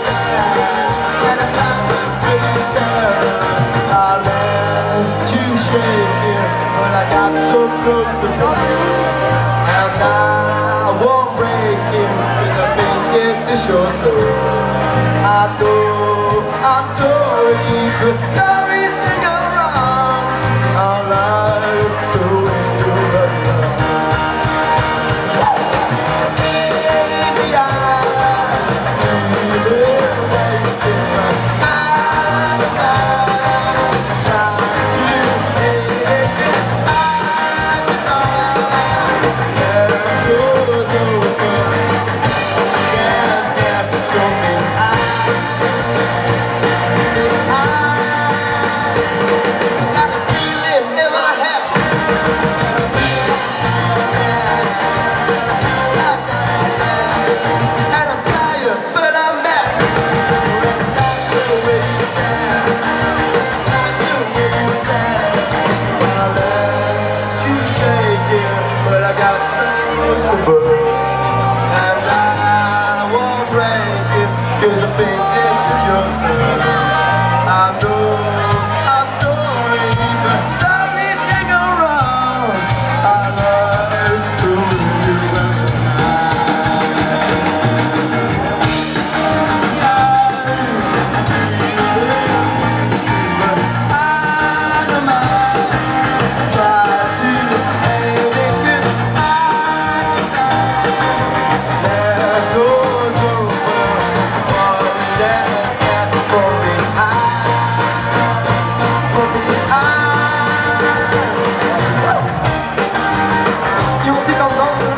And it's not really sad. I let you shake it, but I got so close to you. And I won't break it, 'cause I think it's your turn. I know I'm sorry, but sorry sting around. I like the way you run around. Easy eyes, feeling wasted, but I don't mind trying to hate it, 'cause I deny that it goes over. Yes, yes, it's only got a feeling in my head. And I'm tired, but I'm mad. It's not the way you said, not the way you said. I let you shake it, but I got so close to burn. And I won't break it, 'cause I think this is your turn. I know I'm sorry, but sorry sting around. I like the way you run but I don't mind. Try to hate it, 'cause I deny that goes over. One dance that's for me. Iemand die kan dansen?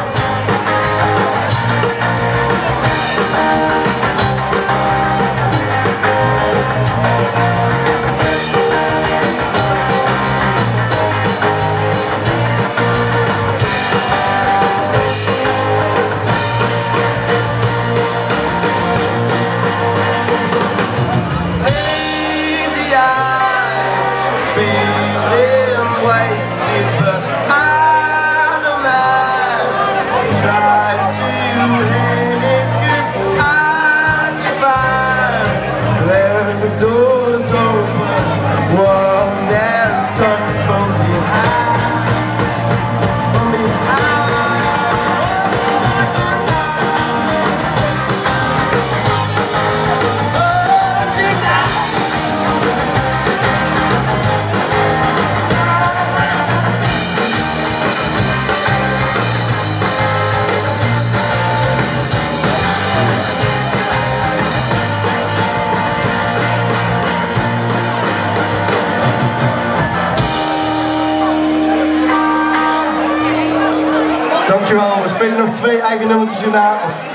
Lazy eyes, feeling wasted, but I don't mind. Try to hate it, 'cause I can find where the door's open. One that's stuck from behind, from behind. Dankjewel, we spelen nog 2 eigen nummertjes hierna.